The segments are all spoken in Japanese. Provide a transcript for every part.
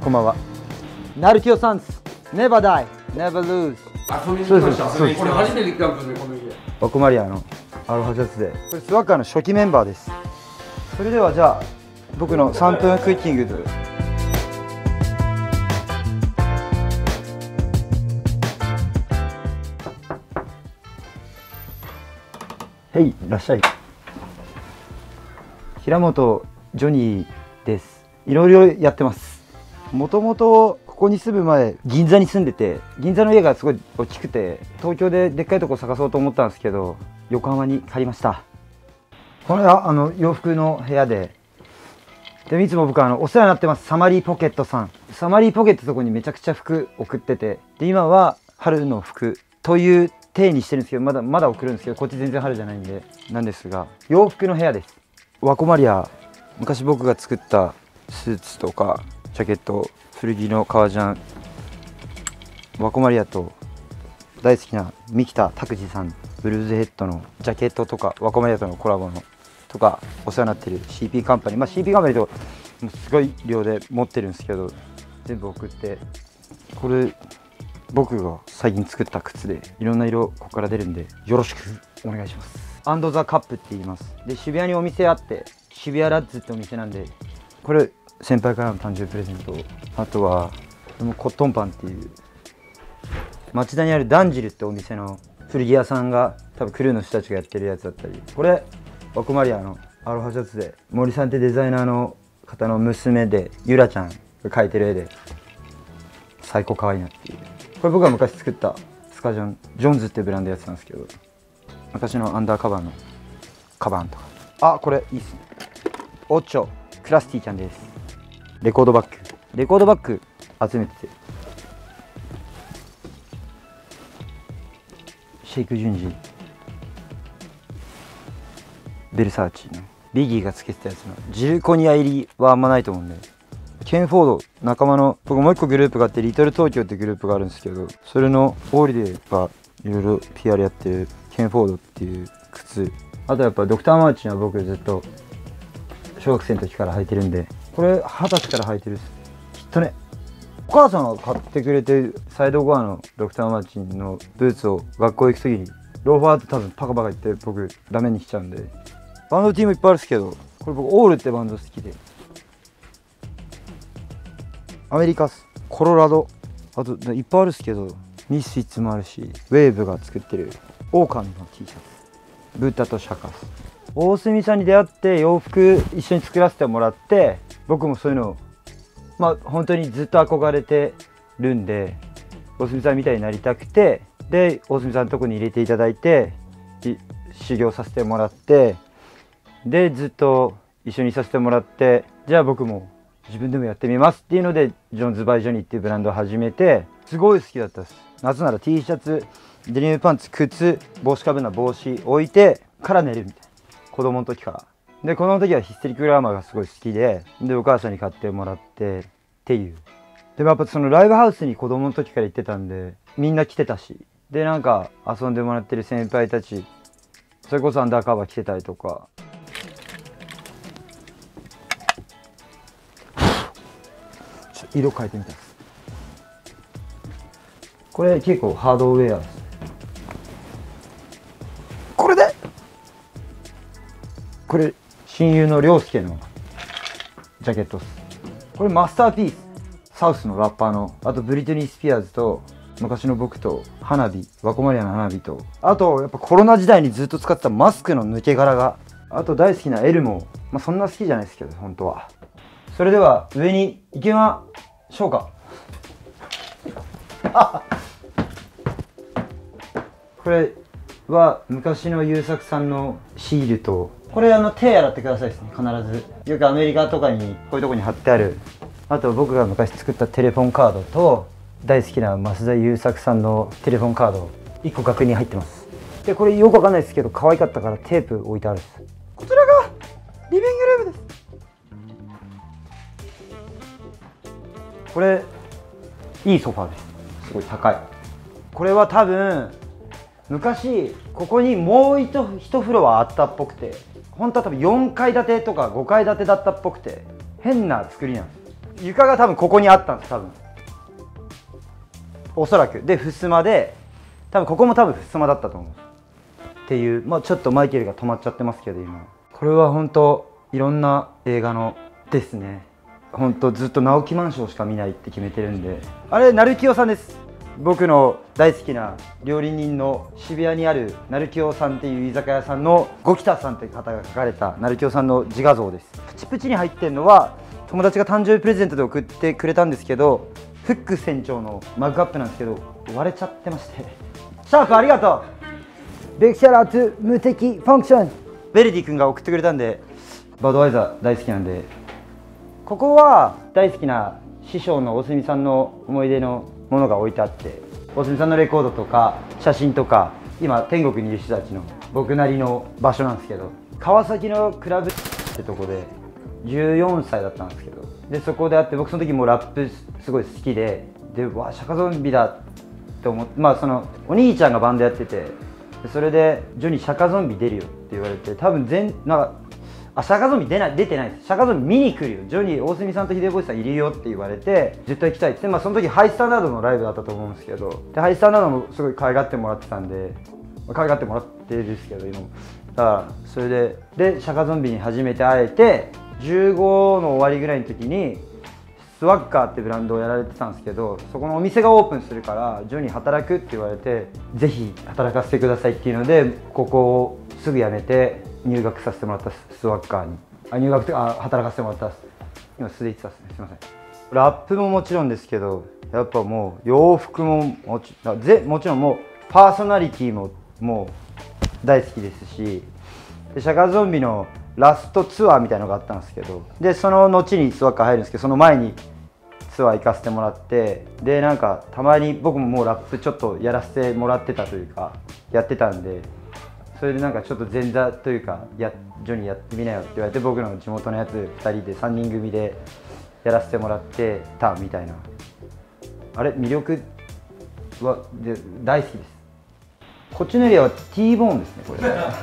こんばんは。ナルティオサンス Never Die Never Lose。 遊びに来ました。これ初めて来たんですね、この家。 ワコマリアのアロハシャツで、これスワッカーの初期メンバーです。それではじゃあ僕の3分クッキングでへい、いらっしゃい。平本ジョニーです。いろいろやってます。もともとここに住む前銀座に住んでて、銀座の家がすごい大きくて東京ででっかいとこ探そうと思ったんですけど、横浜に借りました。これは洋服の部屋で、いつも僕お世話になってますサマリーポケットさん。サマリーポケットそこにめちゃくちゃ服送ってて、で今は春の服という体にしてるんですけど、まだ送るんですけど、こっち全然春じゃないんでなんですが、洋服の部屋です。ワコマリア、昔僕が作ったスーツとかジャケット、古着の革ジャン、ワコマリアと大好きな三木田拓司さん、ブルーズヘッドのジャケットとか、ワコマリアとのコラボのとかお世話になってる CP カンパニー、CP カンパニーともうすごい量で持ってるんですけど、全部送って、これ僕が最近作った靴で、いろんな色ここから出るんでよろしくお願いします。アンドザカップって言います。で渋谷にお店あって、渋谷ラッズってお店なんで、これ先輩からの誕生日プレゼント。あとはコットンパンっていう町田にあるダンジルってお店の古着屋さんが多分クルーの人たちがやってるやつだったり、これワコマリアのアロハシャツで、森さんってデザイナーの方の娘でゆらちゃんが描いてる絵で最高可愛いなっていう。これ僕が昔作ったスカジョン、ジョンズってブランドやつなんですけど、昔のアンダーカバーのカバンとか。これいいっすね。オッチョクラスティちゃんです。レコードバッグ集めてて、シェイクジュンジ、ベルサーチのビギーがつけてたやつのジルコニア入りはあんまないと思うんで、ケンフォード仲間の、僕もう一個グループがあって、リトル東京ってグループがあるんですけど、それのオーリデーがいろいろ PR やってるケンフォードっていう靴。あとやっぱドクターマーチンは僕ずっと小学生の時から履いてるんで、これ20歳から履いてるっすきっとね。お母さんが買ってくれて、サイドゴアのドクターマーチンのブーツを学校行く時に、ローファーって多分パカパカ言って僕ダメにしちゃうんで、バンド T もいっぱいあるんですけど、これ僕オールってバンド好きで、アメリカス、コロラド、あといっぱいあるんですけど、ミスフィッツもあるし、ウェーブが作ってるオオカミの T シャツ、ブッダとシャカス。大隅さんに出会って洋服一緒に作らせてもらって、僕もそういうの本当にずっと憧れてるんで、大隅さんみたいになりたくて、で大隅さんのとこに入れていただいて修行させてもらって、でずっと一緒にいさせてもらって、じゃあ僕も自分でもやってみますっていうので、ジョンズ・バイ・ジョニーっていうブランドを始めて、すごい好きだったです。夏なら T シャツ、デニムパンツ、靴、帽子かぶんな帽子置いてから寝るみたいな、子供の時から。で子供の時はヒステリックグラマーがすごい好きで、お母さんに買ってもらってっていう。でもやっぱそのライブハウスに子供の時から行ってたんで、みんな来てたし、でなんか遊んでもらってる先輩たち、それこそアンダーカバー来てたりとか。ちょっと色変えてみたいです。これ結構ハードウェアですね。これ親友の涼介のジャケットです。これマスターピース、サウスのラッパーの、あとブリトニー・スピアーズと昔の僕と花火、ワコマリアの花火と、あとやっぱコロナ時代にずっと使ってたマスクの抜け殻が、あと大好きなエルモ、そんな好きじゃないですけど本当は。それでは上に行きましょうか。これは昔の優作さんのシールと、これ手洗ってくださいですね、必ず。よくアメリカとかにこういうとこに貼ってある。あと僕が昔作ったテレフォンカードと、大好きな増田優作さんのテレフォンカード1個額に入ってます。でこれよくわかんないですけど可愛かったからテープ置いてあるんです。こちらがリビングルームです。これいいソファーです。すごい高い。これは多分昔ここにもう一フロアあったっぽくて、本当は多分4階建てとか5階建てだったっぽくて、変な作りなんです。 床が多分ここにあったんです、多分おそらく。で襖で多分ここも多分襖だったと思うっていう、まあちょっとマイケルが止まっちゃってますけど今。これは本当いろんな映画のですね。本当ずっと直木マンションしか見ないって決めてるんで。あれ成清さんです。僕の大好きな料理人の渋谷にある成清さんっていう居酒屋さんの五北さんという方が描かれた成清さんの自画像です。プチプチに入ってるのは友達が誕生日プレゼントで送ってくれたんですけど、フック船長のマグカップなんですけど割れちゃってまして。シャープありがとう。ビッグシャラートゥ無敵ファンクション。ベルディ君が送ってくれたんで、バドワイザー大好きなんで。ここは大好きな師匠の大隅さんの思い出のものが置いてあって、大隅さんのレコードとか写真とか、今天国にいる人たちの僕なりの場所なんですけど、川崎のクラブってとこで14歳だったんですけど、でそこであって、僕その時もラップすごい好きで、わシャカゾンビだって思って、まあそのお兄ちゃんがバンドやってて、それでジョニーシャカゾンビ出るよって言われて、多分なんかシャカゾンビ出てないです。シャカゾンビ見に来るよ、ジョニー大隅さんと秀星さんいるよって言われて、絶対行きたいって。まあその時ハイスタンダードのライブだったと思うんですけど、でハイスタンダードもすごい可愛がってもらってたんで、可愛がってもらってるんですけど今も。だからそれでシャカゾンビに初めて会えて、15の終わりぐらいの時にスワッガーってブランドをやられてたんですけど、そこのお店がオープンするからジョニー働くって言われて、ぜひ働かせてくださいっていうので、ここをすぐ辞めて入学させてもらったスワッガーに。働かせてもらった。今素で言ってたっすね、すいません。ラップももちろんですけど、やっぱもう洋服ももちろんもうパーソナリティももう大好きですし、でシャカゾンビのラストツアーみたいなのがあったんですけど、でその後にスワッガー入るんですけど、その前にツアー行かせてもらって、でなんかたまに僕ももうラップちょっとやらせてもらってたというかやってたんで、それでなんかちょっと前座というかジョニーやってみなよって言われて、僕の地元のやつ2人で3人組でやらせてもらってたみたいな。あれ魅力は大好きです。こっちのエリアは T ボーンですね、これ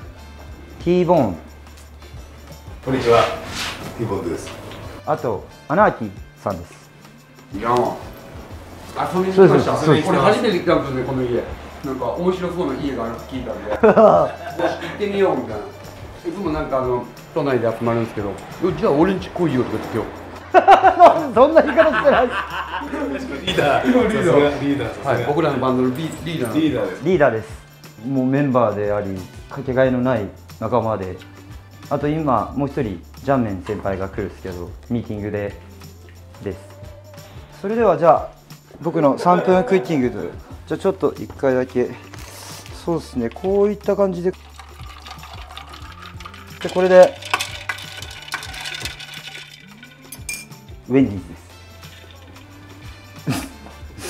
T ボーン。 こんにちは、T ボーンです。 あとアナーキーさんです。 いや遊びに来ました。これ初めて来たんですね、この家。なんか面白そうな家があるって聞いたんで行ってみようみたいな。いつもなんか都内で集まるんですけど、じゃあ俺んち来いよとか言って今日そんな言い方してない。 リーダー、 はい、僕らのバンドのリーダーです。もうメンバーであり、かけがえのない仲間で、あと今もう一人ジャンメン先輩が来るんですけど、ミーティングです。それではじゃあ僕の3分クイッキングで、じゃあちょっと1回だけ、そうですね、こういった感じで、これでウェンディーズです。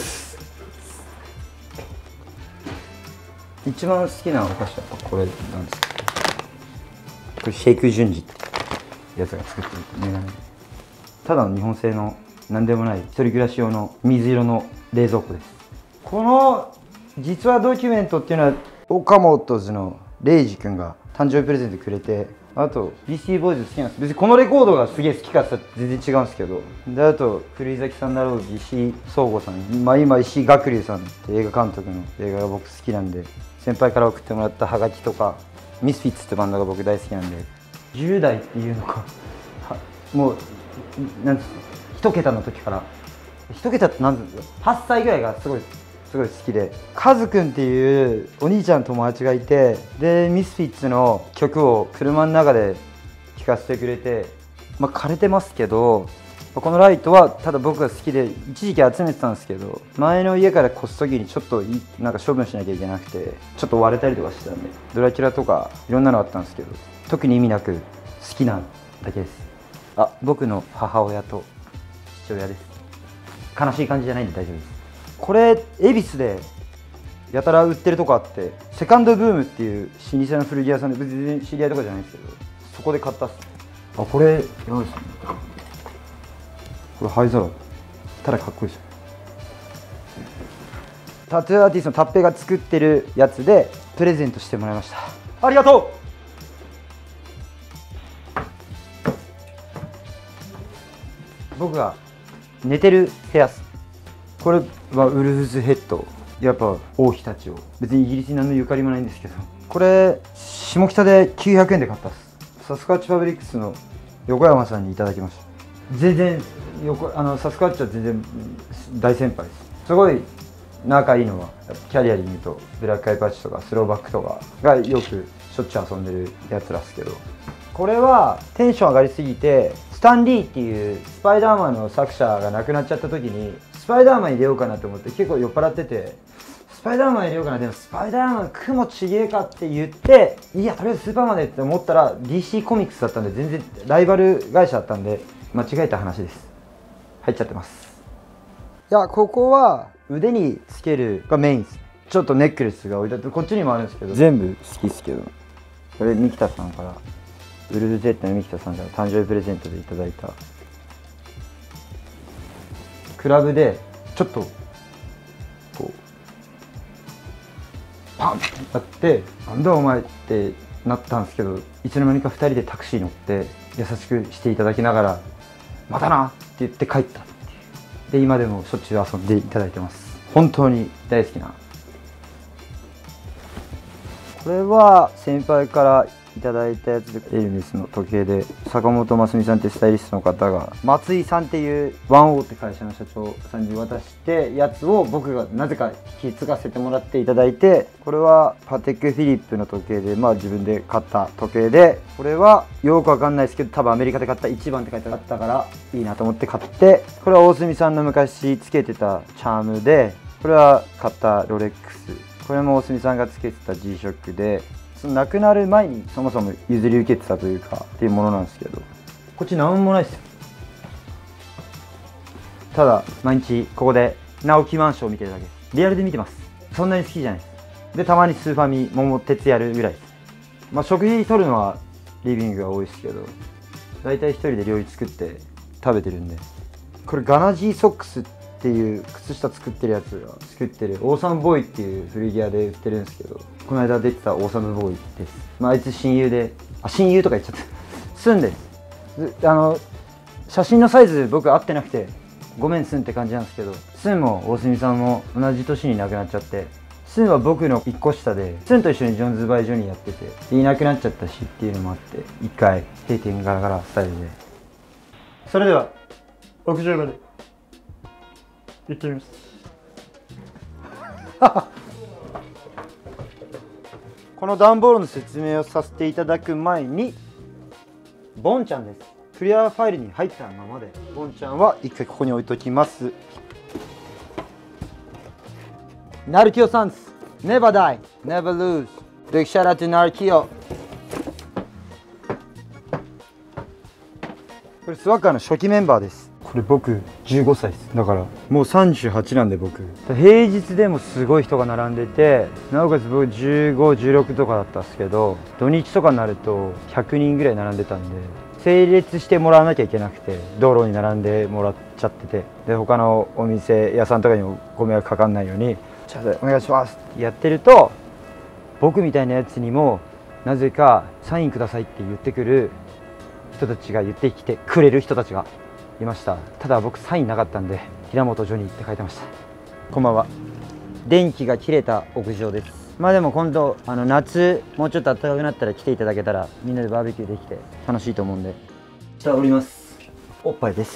一番好きなお菓子はこれなんですけど、これシェイク順次ってやつが作ってるメガネ。ただの日本製の何でもない一人暮らし用の水色の冷蔵庫です。この実話ドキュメントっていうのはオカモトズのレイジ君が誕生日プレゼントくれて、あと BC ボーイズ好きなんです。別にこのレコードがすげえ好きかって全然違うんですけど、であと古井崎さんだろう、石井壮吾さん、今石井学龍さんって映画監督の映画が僕好きなんで、先輩から送ってもらったハガキとか、ミスフィッツってバンドが僕大好きなんで、10代っていうのかもうなんですか、1桁の時から、1桁って何ですか、8歳ぐらいがすごい好きで、カズくんっていうお兄ちゃんの友達がいて、でミスフィッツの曲を車の中で聴かせてくれて、まあ枯れてますけど、このライトはただ僕が好きで一時期集めてたんですけど、前の家から越す時にちょっとなんか処分しなきゃいけなくて、ちょっと割れたりとかしてたんで、ドラキュラとかいろんなのあったんですけど、特に意味なく好きなだけです。あ、僕の母親と父親です。悲しい感じじゃないんで大丈夫です。これ恵比寿でやたら売ってるとこあって、セカンドブームっていう老舗の古着屋さんで、別に知り合いとかじゃないんですけど、そこで買ったっす。あ、これやばいっすね。これ灰皿、ただかっこいいですよ。タトゥーアーティストのタッペが作ってるやつでプレゼントしてもらいました。ありがとう。僕が寝てる部屋っす。これはウルフズヘッド、やっぱ王妃たちを、別にイギリスに何のゆかりもないんですけど、これ下北で900円で買ったっす。サスカッチパブリックスの横山さんにいただきました。全然サスカッチは全然大先輩です。すごい仲いいのはキャリアで言うとブラックアイパッチとかスローバックとかがよくしょっちゅう遊んでるやつらっすけど、これはテンション上がりすぎて、スタンリーっていうスパイダーマンの作者が亡くなっちゃった時にスパイダーマン入れようかなと思って結構酔っ払ってて、スパイダーマン入れようかな、でもスパイダーマン雲ちげえかって言って、いやとりあえずスーパーマンでって思ったら DC コミックスだったんで、全然ライバル会社だったんで間違えた話です。入っちゃってます。いや、ここは腕につけるがメインです。ちょっとネックレスが置いてあって、こっちにもあるんですけど、全部好きですけど、これミキタさんから、ウルフゼットのミキタさんから誕生日プレゼントでいただいた、クラブでちょっとこうパンってやって、なんだお前ってなったんですけど、いつの間にか2人でタクシー乗って優しくしていただきながら、またなって言って帰ったっていう。で今でもしょっちゅう遊んでいただいてます。本当に大好きな。これは先輩からいただいたやつで、エルメスの時計で、坂本真澄さんってスタイリストの方が松井さんっていうワンオーって会社の社長さんに渡してやつを僕がなぜか引き継がせてもらっていただいて、これはパテックフィリップの時計で、まあ自分で買った時計で、これはよくわかんないですけど多分アメリカで買った1番って書いてあったからいいなと思って買って、これは大隅さんの昔つけてたチャームで、これは買ったロレックス、これも大隅さんがつけてた G ショックで、その亡くなる前にそもそも譲り受けてたというかっていうものなんですけど、こっちなんもないですよ。ただ毎日ここで直木マンションを見てるだけです。リアルで見てます。そんなに好きじゃないです。でたまにスーファミ桃鉄やるぐらいです。まあ食事取るのはリビングが多いですけど、大体一人で料理作って食べてるんで。これガナジーソックスっていう靴下作ってるやつが作ってるオーサムボーイっていう古着屋で売ってるんですけど、この間出てたオーサムボーイです。まあ、あいつ親友で、親友とか言っちゃった住んでる。写真のサイズ僕合ってなくてごめんスンって感じなんですけど、スンも大隅さんも同じ年に亡くなっちゃって、スンは僕の1個下で、スンと一緒にジョーンズ・バイ・ジョニーやってて、いなくなっちゃったしっていうのもあって一回閉店ガラガラスタイルで。それでは屋上まで行ってみますこの段ボールの説明をさせていただく前に、ボンちゃんです。クリアファイルに入ったままで、ボンちゃんは一回ここに置いときます。ナルキオサンズ Never die, never lose. Big shout out to ナルキオ。これスワッカーの初期メンバーです。これ僕15歳です。だからもう38なんで、僕平日でもすごい人が並んでて、なおかつ僕15、16とかだったんですけど、土日とかになると100人ぐらい並んでたんで、整列してもらわなきゃいけなくて道路に並んでもらっちゃってて、で他のお店屋さんとかにもご迷惑かかんないように「ちょっとお願いします」ってやってると、僕みたいなやつにもなぜかサインくださいって言ってくる人たちが、言ってきてくれる人たちがいました。ただ僕サインなかったんで、平本ジョニーって書いてました。こんばんは。電気が切れた屋上です。まあでも今度夏もうちょっと暖かくなったら来ていただけたら、みんなでバーベキューできて楽しいと思うんで。下降ります。おっぱいです。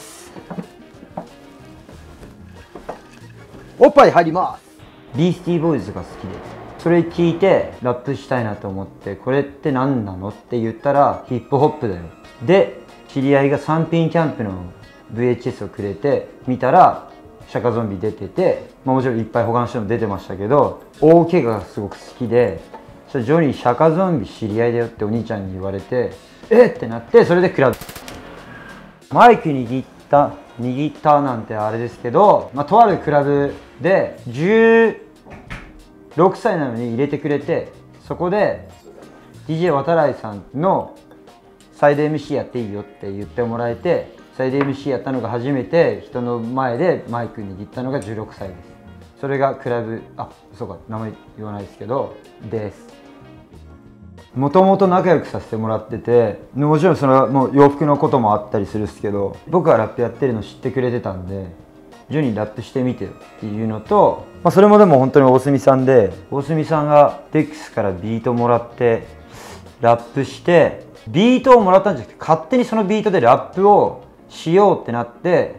おっぱい入ります。ビースティーボーイズが好きで、それ聞いてラップしたいなと思って、これって何なのって言ったらヒップホップだよ。で知り合いが3品キャンプのVHS をくれて見たら、シャカゾンビ出てて、まあ、もちろんいっぱい他の人も出てましたけど、大怪我がすごく好きで、それジョニーシャカゾンビ知り合いだよってお兄ちゃんに言われて、えっってなって、それでクラブマイク握ったなんてあれですけど、まあ、とあるクラブで16歳なのに入れてくれて、そこで DJ 渡来さんのサイド MC やっていいよって言ってもらえて、サイド MC やったのが初めて、人の前でマイク握ったのが16歳です。それがクラブ、そうか名前言わないですけどです。 もともと仲良くさせてもらってて、もちろんそれはもう洋服のこともあったりするんですけど、僕がラップやってるの知ってくれてたんで、ジョニーラップしてみてよっていうのと、それもでも本当に大隅さんで、大隅さんがデックスからビートもらってラップして、ビートをもらったんじゃなくて勝手にそのビートでラップをしようってなって、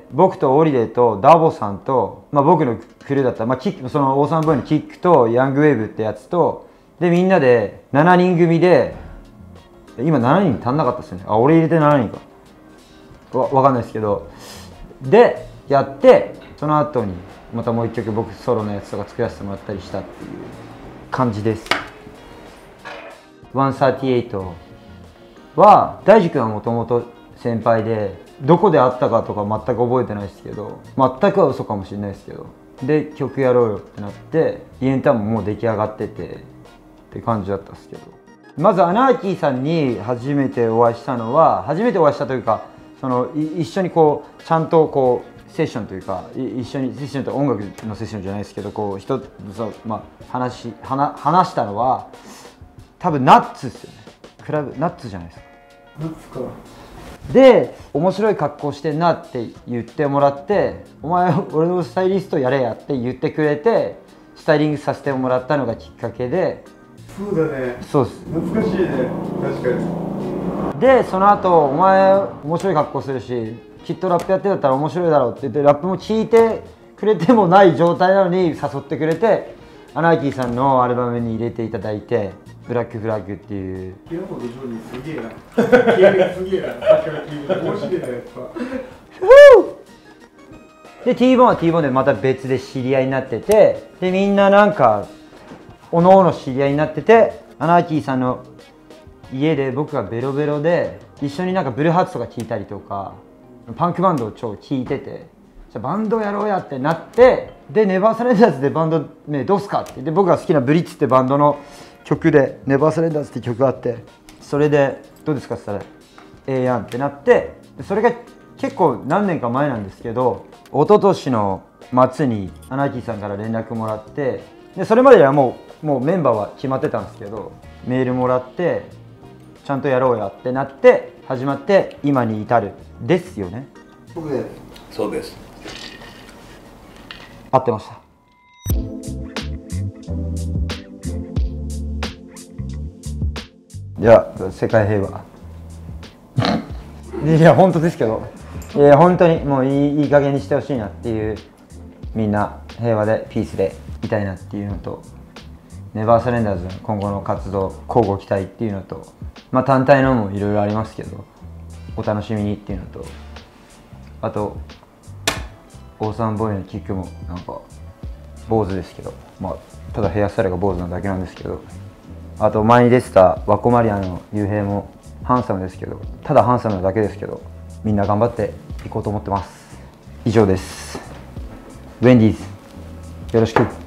僕とオリデーとダボさんと、僕のクルーだったら、キック、そのオーサムボーイのキックとヤングウェーブってやつとで、みんなで7人組で、今7人足んなかったですよね。俺入れて7人かわかんないですけど、でやって、その後にまたもう一曲僕ソロのやつとか作らせてもらったりしたっていう感じです。138は大樹君はもともと先輩で、どこで会ったかとか全く覚えてないですけど、全くは嘘かもしれないですけど、で曲やろうよってなって、イエンターももう出来上がっててって感じだったんですけど、まずアナーキーさんに初めてお会いしたのは、初めてお会いしたというか、一緒にこうちゃんとこうセッションというか、一緒にセッションと音楽のセッションじゃないですけど、こう話したのは多分ナッツですよね。クラブナッツじゃないですか。 ナッツか。 で面白い格好してんなって言ってもらって、お前俺のスタイリストやれやって言ってくれて、スタイリングさせてもらったのがきっかけで。 そうだね。 そうです。 懐かしいね。確かに。 でその後、お前面白い格好するしきっとラップやってたったら面白いだろうって言って、ラップも聞いてくれてもない状態なのに誘ってくれて、アナーキーさんのアルバムに入れていただいて、ブラックフラッグっていう。 平本ジョニーすげえな。気合がすげえな。さっきから聞いて面白いなやっぱ。 で T ボーンは T ボーンでまた別で知り合いになってて、でみんななんかおのおの知り合いになってて、アナーキーさんの家で僕がベロベロで一緒になんかブルーハーツとか聴いたりとか、パンクバンドを超聴いてて、じゃあバンドやろうやってなって、でネバーサレンダーズでバンド名どうすかって言って、僕が好きなブリッツってバンドの曲でネバーサレンダーズって曲があって、それでどうですかって言ったらええやんってなって、それが結構何年か前なんですけど、一昨年の末にアナーキーさんから連絡もらって、でそれまではもうメンバーは決まってたんですけど、メールもらってちゃんとやろうやってなって始まって、今に至るですよね。 僕ね。 そうです。 合ってました。いや世界平和いや本当ですけど、本当にもういい加減にしてほしいなっていう、みんな平和でピースでいたいなっていうのと、ネバーサレンダーズの今後の活動交互期待っていうのと、単体のもいろいろありますけどお楽しみにっていうのと、あとオーサムボーイのキックもなんか坊主ですけど、ただヘアスタイルが坊主なだけなんですけど、あと前に出てたワコマリアの雄平もハンサムですけど、ただハンサムなだけですけど、みんな頑張っていこうと思ってます。以上です。ウェンディーズよろしく。